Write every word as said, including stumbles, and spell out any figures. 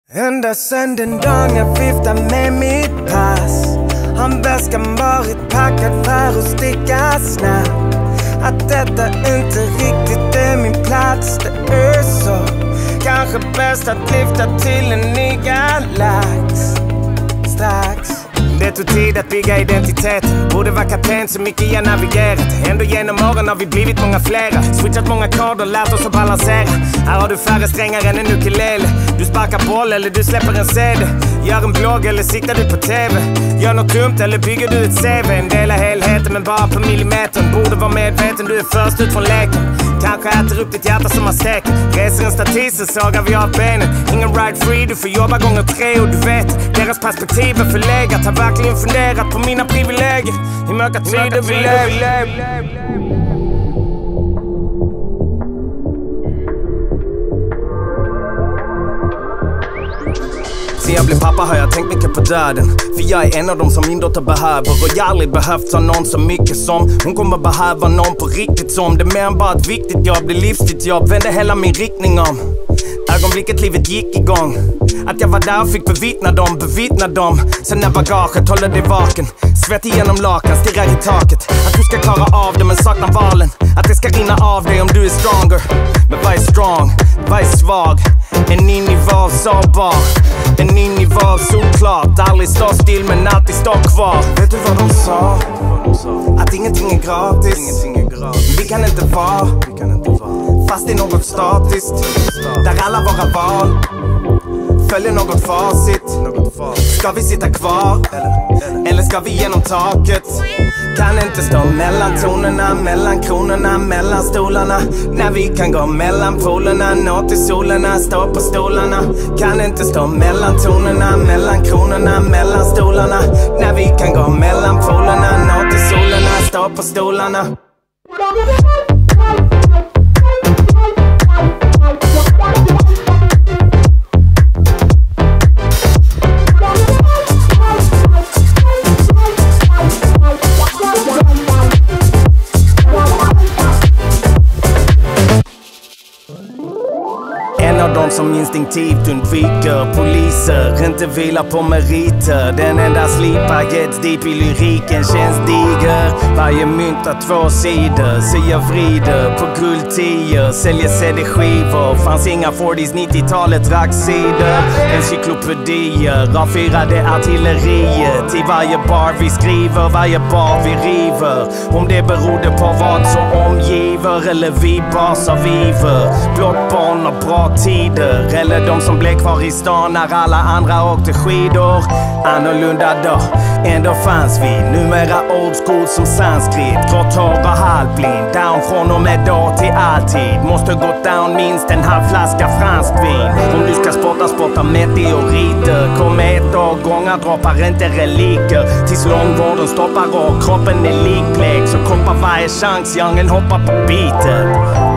Ända sen den dagen jag viftar med mitt pass har väskan varit packad för att sticka snabbt. Att detta inte riktigt är min plats, det är så. Kanske bäst att lyfta till en ny galax strax. Det tog tid att bygga identiteten. Borde vara kapten så mycket jag navigerat. Ändå genom åren har vi blivit många flera. Switchat många koder, lärt oss att balansera. Här har du färre strängar än en ukulele. Du sparkar boll eller du släpper en C D. Gör en blogg eller siktar du på T V. Gör något dumt eller bygger du ett C V. En del av helheten men bara på millimetern. Borde vara medveten, du är först ut från leken. Kanske äter upp ditt hjärta som har steken. Reser en statis så sågar vi av benen. Ingen ride free, du får jobba gånger tre. Och du vet, deras perspektiv är förlegat. Har verkligen funderat på mina privilegier. I mörka tider vi lever. Sen jag blev pappa har jag tänkt mycket på döden. För jag är en av dem som min dotter behöver. Och jag har aldrig behövt ha någon så mycket som hon kommer behöva någon på riktigt som. Det är mer än bara ett viktigt jobb, det är livsstilt jobb. Vände hela min riktning om ögonblicket livet gick igång. Att jag var där och fick bevittna dem, bevittna dem. Sen när bagaget håller dig vaken. Svett igenom lakan, stirrar i taket. Att du ska klara av det men saknar valen. Att det ska rinna av dig om du är stronger. Men vad är strong? Vad är svag? En ny nivå av sårbar. En ny nivå av solklart. Aldrig stå still men alltid stå kvar. Vet du vad de sa? Att ingenting är gratis. Vi kan inte vara fast i något statiskt. Där alla våra val följer något facit. Ska vi sitta kvar? Eller ska vi genom taket? Kan inte stå mellan tonerna, mellan kronorna, mellan stolarna. När vi kan gå mellan polerna, nå till solerna, stå på stolarna. Kan inte stå mellan tonerna, mellan kronorna, mellan stolarna. När vi kan gå mellan polerna, nå till solerna, stå på stolarna. De som instinktivt undviker poliser, inte vilar på meriter. Den enda slippaget deep i lyriken känns diger. Varje mynt har två sidor, så jag vrider på guldtior. Säljer C D-skivor, fanns inga fyrtio nittiotalet racksidor. Encyklopedier, avfyrade artillerier. Till varje bar vi skriver, varje bar vi river. Om det berodde på vad som omgiver, eller vi basar viver. Blått barn och bra tid. Eller de som blev kvar i stan när alla andra åkte skidor. Annorlunda då, ändå fanns vi. Numera old school som sanskrit. Grått hår och halvblind. Down från och med då till alltid. Måste gå down minst en halv flaska franskt vin. Om du ska spotta, spotta meteoriter. Kometårgångar droppar inte reliker. Tills långvården stoppar och kroppen är likblek. Så koppar varje chans, djungeln hoppar på bitet.